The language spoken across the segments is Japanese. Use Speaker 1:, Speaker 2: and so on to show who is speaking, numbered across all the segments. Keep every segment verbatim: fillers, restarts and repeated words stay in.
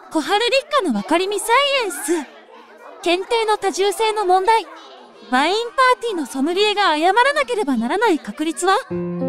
Speaker 1: 小春立花のわかりみサイエンス。検定の多重性の問題。ワインパーティーのソムリエが謝らなければならない確率は？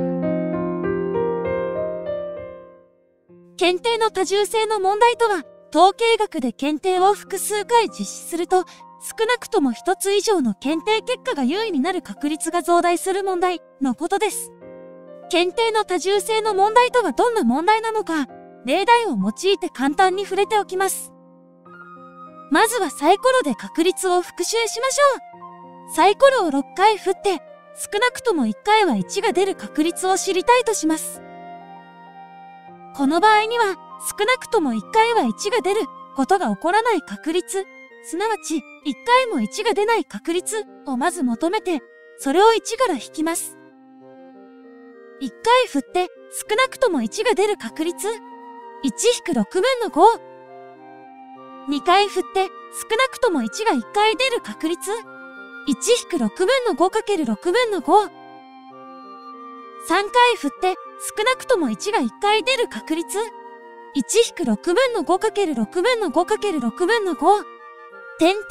Speaker 1: 検定の多重性の問題とは、統計学で検定を複数回実施すると、少なくとも一つ以上の検定結果が優位になる確率が増大する問題のことです。検定の多重性の問題とはどんな問題なのか、例題を用いて簡単に触れておきます。まずはサイコロで確率を復習しましょう。サイコロをろっかい振って、少なくともいっかいはいちが出る確率を知りたいとします。この場合には、少なくともいっかいはいちが出ることが起こらない確率、すなわちいっかいもいちが出ない確率をまず求めて、それをいちから引きます。いっかい振って少なくともいちが出る確率、いちひくろくぶんのご。にかい振って少なくともいちがいっかい出る確率、いちひくろくぶんのごかけるろくぶんのご。さんかい振って少なくともいちがいっかい出る確率、いちひくろくぶんのごかけるろくぶんのごかけるろくぶんのご。点々。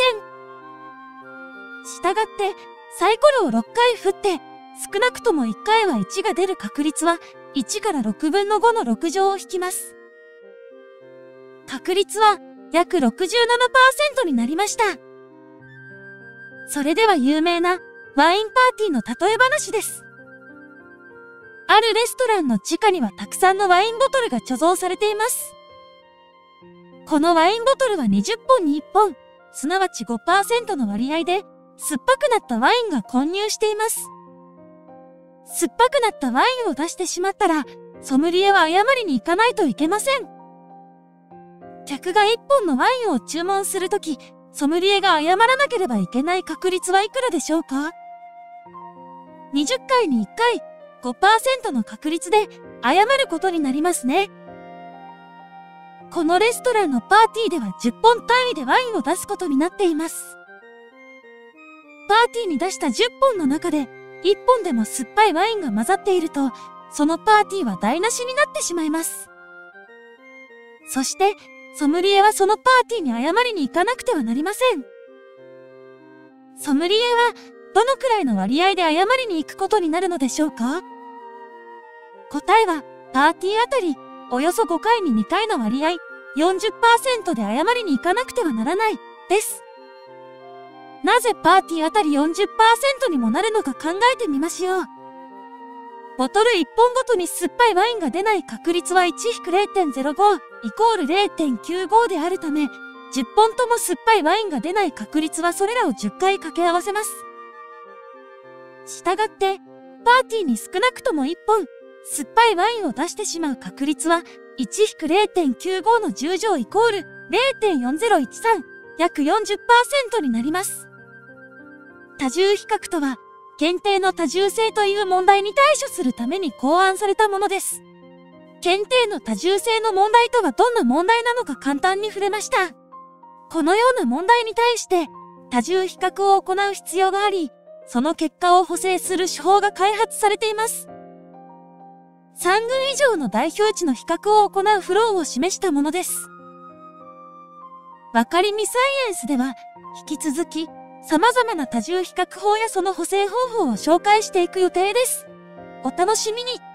Speaker 1: したがって、サイコロをろっかい振って、少なくともいっかいはいちが出る確率は、いちからろくぶんのごのろく乗を引きます。確率は、約 ろくじゅうななパーセント になりました。それでは有名な、ワインパーティーの例え話です。あるレストランの地下にはたくさんのワインボトルが貯蔵されています。このワインボトルはにじゅっぽんにいっぽん、すなわち ごパーセント の割合で、酸っぱくなったワインが混入しています。酸っぱくなったワインを出してしまったら、ソムリエは謝りに行かないといけません。客がいっぽんのワインを注文するとき、ソムリエが謝らなければいけない確率はいくらでしょうか？にじゅっかいにいっかい、ごパーセント の確率で謝ることになりますね。このレストランのパーティーではじゅっぽん単位でワインを出すことになっています。パーティーに出したじゅっぽんの中でいっぽんでも酸っぱいワインが混ざっていると、そのパーティーは台無しになってしまいます。そして、ソムリエはそのパーティーに謝りに行かなくてはなりません。ソムリエはどのくらいの割合で謝りに行くことになるのでしょうか？答えは、パーティーあたり、およそごかいににかいの割合、よんじゅっパーセント で謝りに行かなくてはならない、です。なぜパーティーあたり よんじゅっパーセント にもなるのか考えてみましょう。ボトルいっぽんごとに酸っぱいワインが出ない確率は いちひくゼロてんゼロご イコール ゼロてんきゅうご であるため、じゅっぽんとも酸っぱいワインが出ない確率はそれらをじゅっかい掛け合わせます。したがって、パーティーに少なくともいっぽん、酸っぱいワインを出してしまう確率は、いちひくゼロてんきゅうご のじゅう乗イコール ゼロてんよんゼロいちさん、約 よんじゅっパーセント になります。多重比較とは、検定の多重性という問題に対処するために考案されたものです。検定の多重性の問題とはどんな問題なのか簡単に触れました。このような問題に対して、多重比較を行う必要があり、その結果を補正する手法が開発されています。さん群以上の代表値の比較を行うフローを示したものです。わかりみサイエンスでは、引き続き、様々な多重比較法やその補正方法を紹介していく予定です。お楽しみに。今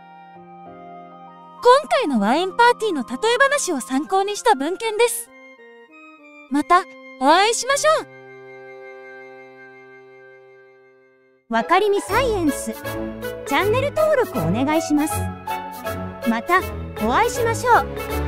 Speaker 1: 回のワインパーティーの例え話を参考にした文献です。また、お会いしましょ
Speaker 2: う。わかりみサイエンス。チャンネル登録お願いします。また、お会いしましょう。